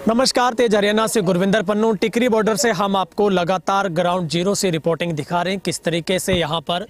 नमस्कार, तेज हरियाणा से गुरविंदर पन्नू। टिकरी बॉर्डर से हम आपको लगातार ग्राउंड जीरो से रिपोर्टिंग दिखा रहे हैं किस तरीके से यहाँ पर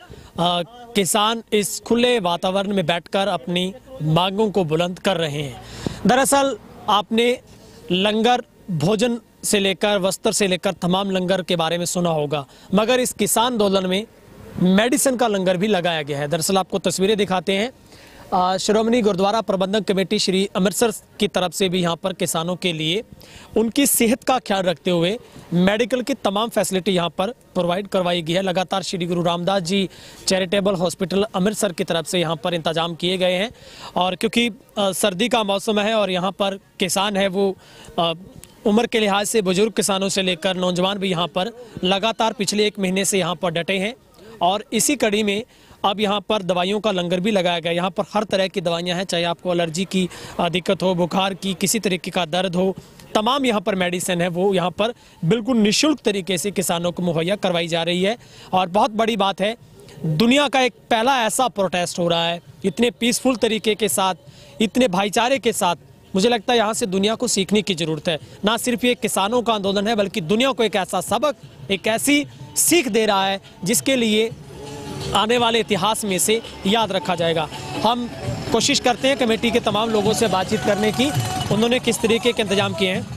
किसान इस खुले वातावरण में बैठकर अपनी मांगों को बुलंद कर रहे हैं। दरअसल आपने लंगर भोजन से लेकर वस्त्र से लेकर तमाम लंगर के बारे में सुना होगा, मगर इस किसान आंदोलन में मेडिसिन का लंगर भी लगाया गया है। दरअसल आपको तस्वीरें दिखाते हैं। श्रोमणी गुरुद्वारा प्रबंधक कमेटी श्री अमृतसर की तरफ से भी यहाँ पर किसानों के लिए उनकी सेहत का ख्याल रखते हुए मेडिकल की तमाम फैसिलिटी यहाँ पर प्रोवाइड करवाई गई है। लगातार श्री गुरु रामदास जी चैरिटेबल हॉस्पिटल अमृतसर की तरफ से यहाँ पर इंतजाम किए गए हैं। और क्योंकि सर्दी का मौसम है और यहाँ पर किसान है वो उम्र के लिहाज से बुजुर्ग किसानों से लेकर नौजवान भी यहाँ पर लगातार पिछले 1 महीने से यहाँ पर डटे हैं। और इसी कड़ी में अब यहाँ पर दवाइयों का लंगर भी लगाया गया। यहाँ पर हर तरह की दवाइयाँ हैं, चाहे आपको एलर्जी की दिक्कत हो, बुखार की, किसी तरीके का दर्द हो, तमाम यहाँ पर मेडिसिन है वो यहाँ पर बिल्कुल निःशुल्क तरीके से किसानों को मुहैया करवाई जा रही है। और बहुत बड़ी बात है, दुनिया का एक पहला ऐसा प्रोटेस्ट हो रहा है इतने पीसफुल तरीके के साथ, इतने भाईचारे के साथ। मुझे लगता है यहाँ से दुनिया को सीखने की ज़रूरत है। ना सिर्फ ये किसानों का आंदोलन है बल्कि दुनिया को एक ऐसा सबक, एक ऐसी सीख दे रहा है जिसके लिए आने वाले इतिहास में से याद रखा जाएगा। हम कोशिश करते हैं कमेटी के तमाम लोगों से बातचीत करने की, उन्होंने किस तरीके के इंतजाम किए हैं।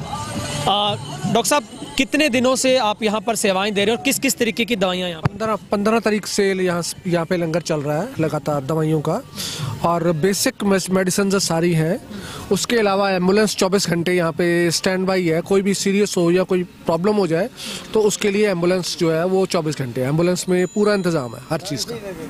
डॉक्टर साहब, कितने दिनों से आप यहाँ पर सेवाएं दे रहे हो और किस किस तरीके की दवाइयाँ यहाँ? 15 तारीख से यहाँ पे लंगर चल रहा है लगातार दवाइयों का, और बेसिक मेडिसिन सारी हैं। उसके अलावा एम्बुलेंस 24 घंटे यहाँ पे स्टैंड बाई है। कोई भी सीरियस हो या कोई प्रॉब्लम हो जाए तो उसके लिए एम्बुलेंस जो है वो 24 घंटे है। एम्बुलेंस में पूरा इंतज़ाम है हर चीज़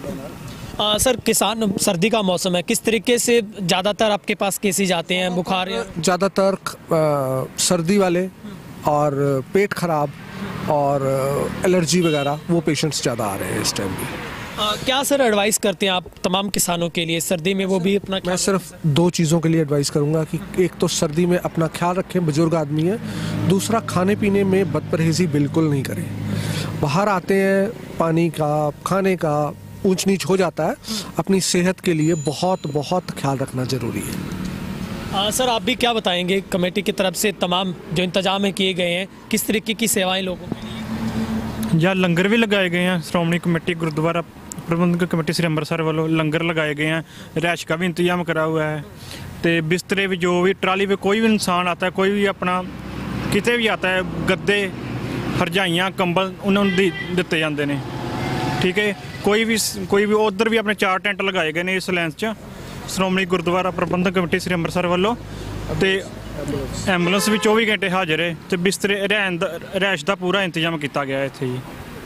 का। सर, किसान सर्दी का मौसम है, किस तरीके से ज़्यादातर आपके पास केसेज आते हैं? बुखार ज़्यादातर सर्दी वाले और पेट खराब और एलर्जी वगैरह वो पेशेंट्स ज़्यादा आ रहे हैं इस टाइम भी। क्या सर एडवाइस करते हैं आप तमाम किसानों के लिए सर्दी में? वो भी अपना मैं सिर्फ 2 चीज़ों के लिए एडवाइस करूंगा कि एक तो सर्दी में अपना ख्याल रखें, बुजुर्ग आदमी है। दूसरा, खाने पीने में बदपरहेज़ी बिल्कुल नहीं करें। बाहर आते हैं, पानी का, खाने का ऊंच नीच हो जाता है। अपनी सेहत के लिए बहुत बहुत ख्याल रखना ज़रूरी है। सर, आप भी क्या बताएंगे? कमेटी की तरफ से तमाम जो इंतजाम है किए गए हैं, किस तरीके की सेवाएं लोगों के लिए? या लंगर भी लगाए गए हैं। श्रोमणी कमेटी गुरुद्वारा प्रबंधक कमेटी श्री अमृतसर वालों लंगर लगाए गए हैं। रैश का भी इंतजाम करा हुआ है। तो बिस्तरे भी, जो भी ट्राली पे कोई भी इंसान आता है, कोई भी अपना किते भी आता है, गद्दे, हरजाइयाँ, कंबल उन्होंने दिते जाते हैं। ठीक है, कोई भी उधर भी अपने 4 टैंट लगाए गए हैं इस लैंस च श्रोमणी गुरुद्वारा प्रबंधक कमेटी श्री अमृतसर वालों। तो एंबुलेंस भी 24 घंटे हाजिर है। तो बिस्तरे रैश का पूरा इंतजाम किया गया है इत्थे।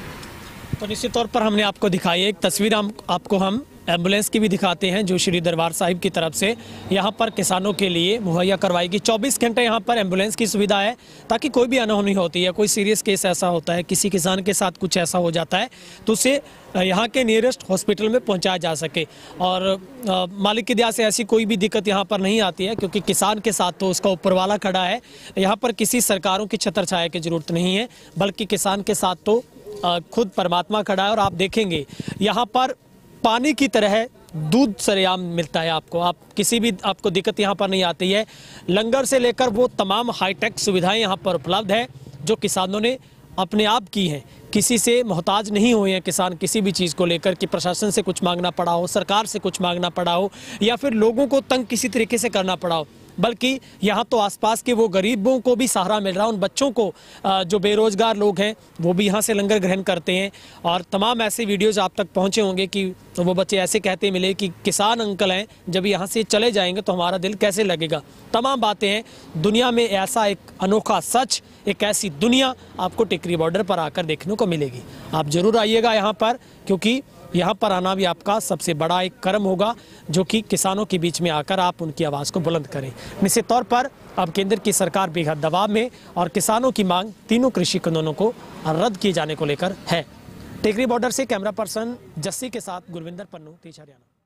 तो निश्चित तौर पर हमने आपको दिखाई एक तस्वीर, आपको हम एम्बुलेंस की भी दिखाते हैं जो श्री दरबार साहिब की तरफ से यहाँ पर किसानों के लिए मुहैया करवाएगी। 24 घंटे यहाँ पर एम्बुलेंस की सुविधा है ताकि कोई भी अनहोनी होती है, कोई सीरियस केस ऐसा होता है, किसी किसान के साथ कुछ ऐसा हो जाता है तो उसे यहाँ के नियरेस्ट हॉस्पिटल में पहुँचाया जा सके। और मालिक की दया से ऐसी कोई भी दिक्कत यहाँ पर नहीं आती है, क्योंकि किसान के साथ तो उसका ऊपर वाला खड़ा है। यहाँ पर किसी सरकारों की छत्र छाया की जरूरत नहीं है, बल्कि किसान के साथ तो खुद परमात्मा खड़ा है। और आप देखेंगे यहाँ पर पानी की तरह दूध सरेआम मिलता है आपको। आप किसी भी आपको दिक्कत यहाँ पर नहीं आती है। लंगर से लेकर वो तमाम हाईटेक सुविधाएं यहाँ पर उपलब्ध है जो किसानों ने अपने आप की हैं। किसी से मोहताज नहीं हुए हैं किसान किसी भी चीज़ को लेकर कि प्रशासन से कुछ मांगना पड़ा हो, सरकार से कुछ मांगना पड़ा हो, या फिर लोगों को तंग किसी तरीके से करना पड़ा हो। बल्कि यहाँ तो आसपास के वो गरीबों को भी सहारा मिल रहा है। उन बच्चों को जो बेरोजगार लोग हैं वो भी यहाँ से लंगर ग्रहण करते हैं। और तमाम ऐसे वीडियोज़ आप तक पहुँचे होंगे कि वो बच्चे ऐसे कहते मिले कि किसान अंकल हैं, जब यहाँ से चले जाएंगे तो हमारा दिल कैसे लगेगा। तमाम बातें हैं। दुनिया में ऐसा एक अनोखा सच, एक ऐसी दुनिया आपको टिकरी बॉर्डर पर आकर देखने को मिलेगी। आप ज़रूर आइएगा यहाँ पर, क्योंकि यहाँ पर आना भी आपका सबसे बड़ा एक कर्म होगा जो कि किसानों के बीच में आकर आप उनकी आवाज़ को बुलंद करें। निश्चित तौर पर अब केंद्र की सरकार बेहद दबाव में और किसानों की मांग तीनों कृषि कानूनों को रद्द किए जाने को लेकर है। टिकरी बॉर्डर से कैमरा पर्सन जस्सी के साथ गुरविंदर पन्नू, तेज हरियाणा।